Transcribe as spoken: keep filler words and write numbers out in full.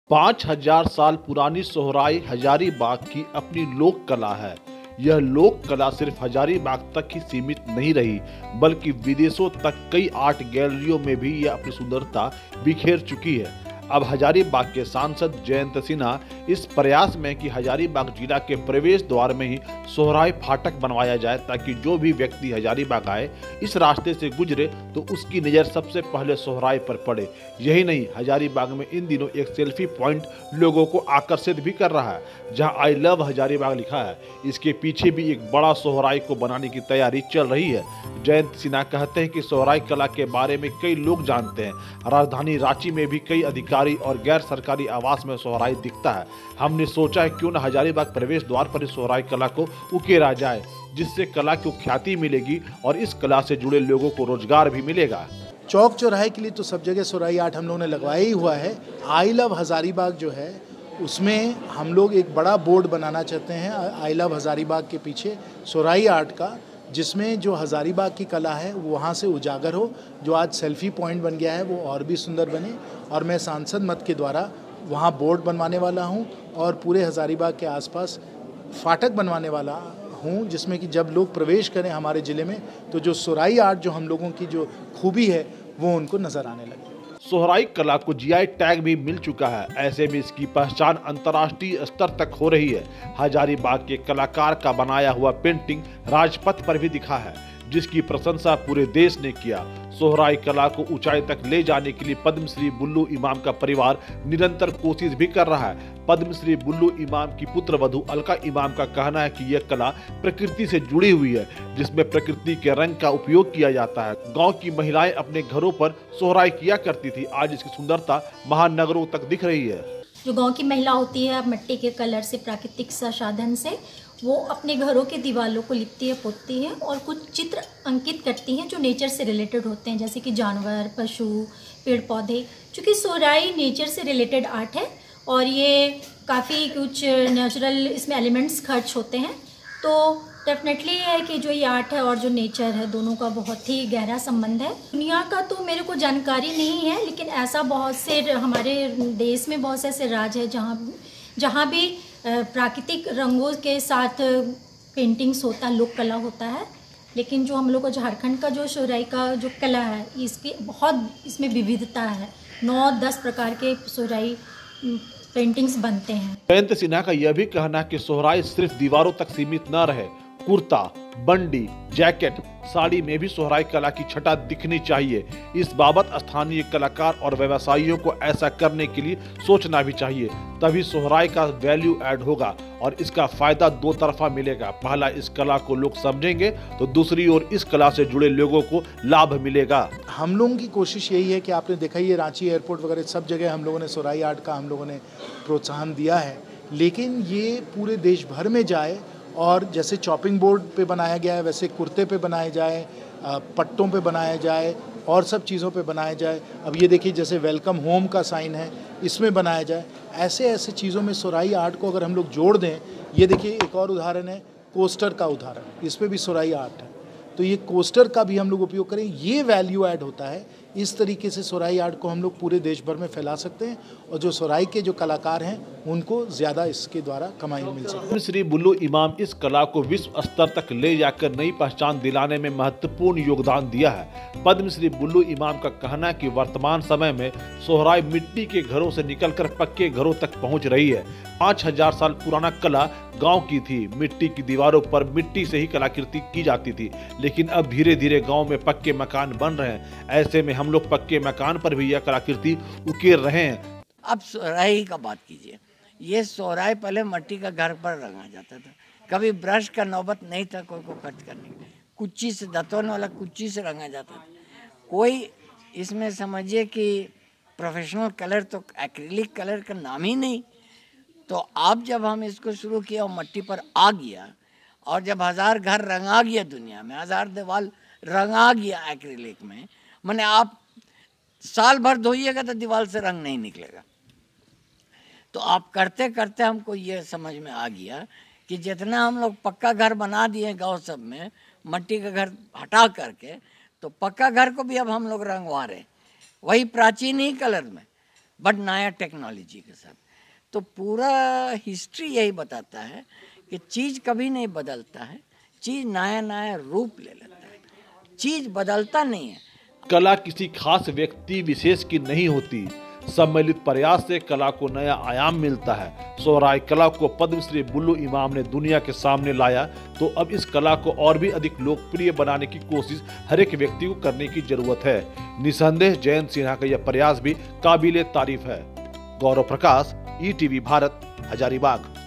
पाँच हजार साल पुरानी सोहराई हजारीबाग की अपनी लोक कला है। यह लोक कला सिर्फ हजारीबाग तक ही सीमित नहीं रही, बल्कि विदेशों तक कई आर्ट गैलरियों में भी यह अपनी सुंदरता बिखेर चुकी है। अब हजारीबाग के सांसद जयंत सिन्हा इस प्रयास में कि हजारीबाग जिला के प्रवेश द्वार में ही सोहराई फाटक बनवाया जाए, ताकि जो भी व्यक्ति हजारीबाग आए, इस रास्ते से गुजरे तो उसकी नज़र सबसे पहले सोहराई पर पड़े। यही नहीं, हजारीबाग में इन दिनों एक सेल्फी पॉइंट लोगों को आकर्षित भी कर रहा है, जहां आई लव हजारीबाग लिखा है। इसके पीछे भी एक बड़ा सोहराई को बनाने की तैयारी चल रही है। जयंत सिन्हा कहते हैं कि सोहराई कला के बारे में कई लोग जानते हैं। राजधानी रांची में भी कई अधिकारी और गैर सरकारी आवास में सोहराई दिखता है। हमने सोचा है क्यों न हजारीबाग प्रवेश द्वार पर इस सोहराई कला को उकेरा जाए, जिससे कला को ख्याति मिलेगी और इस कला से जुड़े लोगों को रोजगार भी मिलेगा। चौक चौराहे के लिए तो सब जगह सोहराई आर्ट हम लोगों ने लगवाया ही हुआ है। आई लव हजारीबाग जो है, उसमें हम लोग एक बड़ा बोर्ड बनाना चाहते हैं आई लव हजारीबाग के पीछे सोहराई आर्ट का, जिसमें जो हजारीबाग की कला है वो वहाँ से उजागर हो। जो आज सेल्फी पॉइंट बन गया है वो और भी सुंदर बने, और मैं सांसद मत के द्वारा वहाँ बोर्ड बनवाने वाला हूँ और पूरे हजारीबाग के आसपास फाटक बनवाने वाला हूँ, जिसमें कि जब लोग प्रवेश करें हमारे ज़िले में तो जो सोहराई आर्ट जो हम लोगों की जो खूबी है वो उनको नज़र आने लगे। सोहराई कला को जीआई टैग भी मिल चुका है। ऐसे में इसकी पहचान अंतर्राष्ट्रीय स्तर तक हो रही है। हजारीबाग के कलाकार का बनाया हुआ पेंटिंग राजपथ पर भी दिखा है, जिसकी प्रशंसा पूरे देश ने किया। सोहराई कला को ऊंचाई तक ले जाने के लिए पद्मश्री बुल्लू इमाम का परिवार निरंतर कोशिश भी कर रहा है। पद्मश्री बुल्लू इमाम की पुत्र वधू अलका इमाम का कहना है कि यह कला प्रकृति से जुड़ी हुई है, जिसमें प्रकृति के रंग का उपयोग किया जाता है। गांव की महिलाएं अपने घरों पर सोहराई किया करती थी, आज इसकी सुंदरता महानगरों तक दिख रही है। जो गांव की महिला होती है, मिट्टी के कलर से, प्राकृतिक संसाधन से वो अपने घरों के दीवारों को लिपती है, पोतती है और कुछ चित्र अंकित करती हैं जो नेचर से रिलेटेड होते हैं, जैसे कि जानवर, पशु, पेड़ पौधे। चूँकि सोहराई नेचर से रिलेटेड आर्ट है और ये काफ़ी कुछ नेचुरल इसमें एलिमेंट्स खर्च होते हैं, तो डेफिनेटली है कि जो ये आर्ट है और जो नेचर है, दोनों का बहुत ही गहरा संबंध है। दुनिया का तो मेरे को जानकारी नहीं है, लेकिन ऐसा बहुत से हमारे देश में बहुत से ऐसे राज्य है जहाँ जहाँ भी प्राकृतिक रंगों के साथ पेंटिंग्स होता है, लोक कला होता है। लेकिन जो हम लोग को झारखंड का जो सोहराई का जो कला है, इसकी बहुत इसमें विविधता है। नौ दस प्रकार के सोहराई पेंटिंग्स बनते हैं। जयंत सिन्हा का यह भी कहना है कि सोहराई सिर्फ दीवारों तक सीमित न रहे। कुर्ता, बंडी, जैकेट, साड़ी में भी सोहराई कला की छटा दिखनी चाहिए। इस बाबत स्थानीय कलाकार और व्यवसायियों को ऐसा करने के लिए सोचना भी चाहिए, तभी सोहराई का वैल्यू ऐड होगा और इसका फायदा दो तरफा मिलेगा। पहला, इस कला को लोग समझेंगे, तो दूसरी ओर इस कला से जुड़े लोगों को लाभ मिलेगा। हम लोगों की कोशिश यही है कि आपने देखा ही है, रांची एयरपोर्ट वगैरह सब जगह हम लोगों ने सोहराई आर्ट का हम लोगों ने प्रोत्साहन दिया है, लेकिन ये पूरे देश भर में जाए और जैसे चॉपिंग बोर्ड पे बनाया गया है वैसे कुर्ते पे बनाए जाए, पट्टों पे बनाया जाए और सब चीज़ों पे बनाया जाए। अब ये देखिए, जैसे वेलकम होम का साइन है, इसमें बनाया जाए। ऐसे ऐसे चीज़ों में सोहराई आर्ट को अगर हम लोग जोड़ दें, ये देखिए एक और उदाहरण है कोस्टर का उदाहरण, इस पर भी सोहराई आर्ट है, तो ये कोस्टर का भी हम लोग उपयोग करें, ये वैल्यू ऐड होता है। इस तरीके से सोहराई आर्ट को हम लोग पूरे देश भर में फैला सकते हैं और जो सोहराई के जो कलाकार हैं उनको ज़्यादा इसके द्वारा कमाई मिल सकती है। श्री बुल्लू इमाम इस कला को विश्व स्तर तक ले जाकर नई पहचान दिलाने में महत्वपूर्ण योगदान दिया है। पद्मश्री बुल्लू इमाम का कहना है कि वर्तमान समय में सोहराई मिट्टी के घरों से निकलकर पक्के घरों तक पहुंच रही है। पाँच हजार साल पुराना कला गांव की थी, मिट्टी की दीवारों पर मिट्टी से ही कलाकृति की जाती थी, लेकिन अब धीरे धीरे गांव में पक्के मकान बन रहे हैं। ऐसे में हम लोग पक्के मकान पर भी यह कलाकृति उकेर रहे हैं। अब सोहराई का बात कीजिए, ये सोहराई पहले मिट्टी का घर पर रंगा जाता था, कभी ब्रश का नौबत नहीं था कोई को कट करने की, कुच्ची से, दतवन वाला कुच्ची से रंगा जाता था। कोई इसमें समझिए कि प्रोफेशनल कलर तो एक्रिलिक कलर का नाम ही नहीं। तो अब जब हम इसको शुरू किया और मिट्टी पर आ गया, और जब हज़ार घर रंगा गया दुनिया में, हज़ार दीवार रंगा गया एक्रिलिक में, माने आप साल भर धोइएगा तो दीवार से रंग नहीं निकलेगा। तो आप करते करते हमको ये समझ में आ गया कि जितना हम लोग पक्का घर बना दिए गांव सब में, मिट्टी का घर हटा करके, तो पक्का घर को भी अब हम लोग रंगवा रहे, वही प्राचीन ही कलर में। बट नया टेक्नोलॉजी के साथ। तो पूरा हिस्ट्री यही बताता है कि चीज़ कभी नहीं बदलता है, चीज़ नया नया रूप ले लेता है, चीज़ बदलता नहीं है। कला किसी खास व्यक्ति विशेष की नहीं होती, सम्मिलित प्रयास से कला को नया आयाम मिलता है। सोहराय कला को पद्मश्री बुल्लू इमाम ने दुनिया के सामने लाया, तो अब इस कला को और भी अधिक लोकप्रिय बनाने की कोशिश हर एक व्यक्ति को करने की जरूरत है। निसंदेह जयंत सिन्हा का यह प्रयास भी काबिले तारीफ है। Gaurav Prakash, E TV Bharat, Hazaribagh.